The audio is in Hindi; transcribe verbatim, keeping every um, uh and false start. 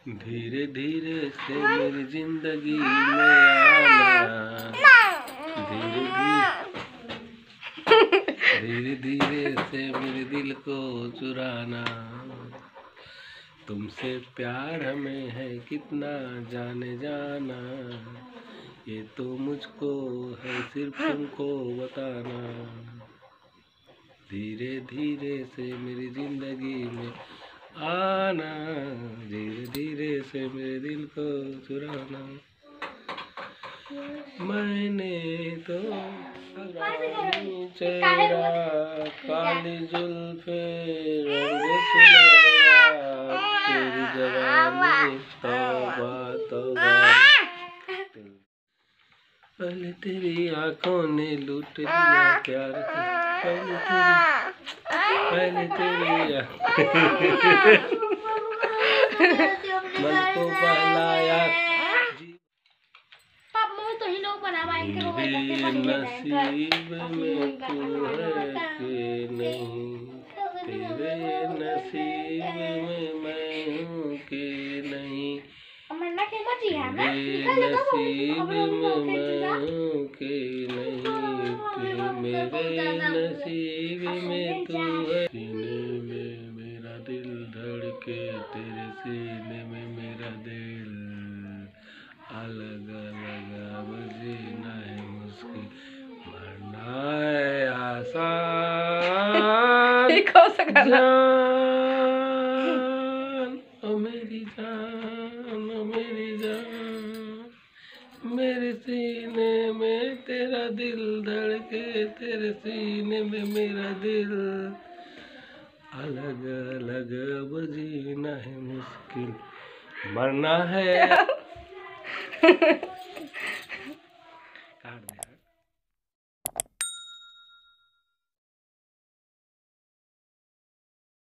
धीरे धीरे से मेरी जिंदगी में आना, धीरे धीरे धीरे धीरे से मेरे दिल को चुराना। तुमसे प्यार हमें है कितना जाने जाना, ये तो मुझको है सिर्फ तुमको बताना। धीरे धीरे से मेरी जिंदगी में आना, धीरे धीरे से मेरे दिल को चुराना। मैंने तो चेहरा काली जुल्फे रंग सुनहरा, तेरी जवानी तौबा तौबा। पहले तेरी आंखों ने लूट लिया प्यार, पहले तेरी पहले तेरी मन को बहलाया। तेरे नसीब में तू है कि नहीं, तेरे नसीब में मैं हूँ कि नहीं, तेरे नसीब में मैं हूँ कि नहीं, मेरे नसीब में तू है। सीने में मेरा दिल धड़के, तेरे सीने में मेरा दिल, अलग अलग अब जीना है मुश्किल, मरना है आसान। जान ओ मेरी जान, ओ मेरी जान, मेरे सीने में तेरा दिल धड़के, तेरे सीने में मेरा दिल, अलग अलग अब जीना है मुश्किल, मरना है। काट दे।